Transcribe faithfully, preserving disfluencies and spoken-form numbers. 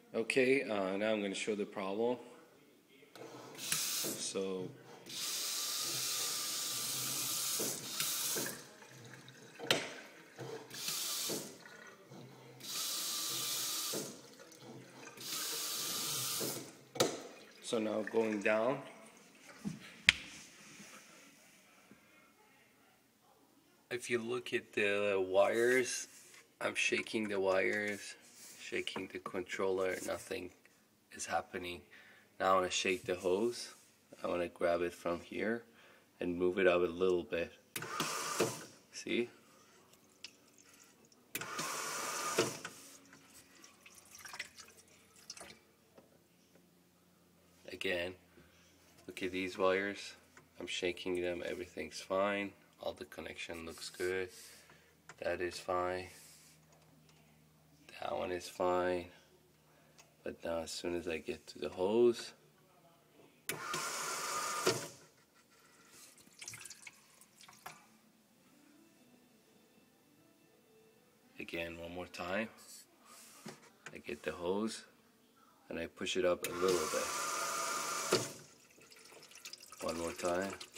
Okay, uh, now I'm going to show the problem. So So now going down, if you look at the wires, I'm shaking the wires, shaking the controller, nothing is happening. Now I want to shake the hose. I want to grab it from here and move it up a little bit. See? Again, look at these wires. I'm shaking them, everything's fine. All the connection looks good. That is fine. That one is fine. But now as soon as I get to the hose, again, one more time, I get the hose and I push it up a little bit. One more time.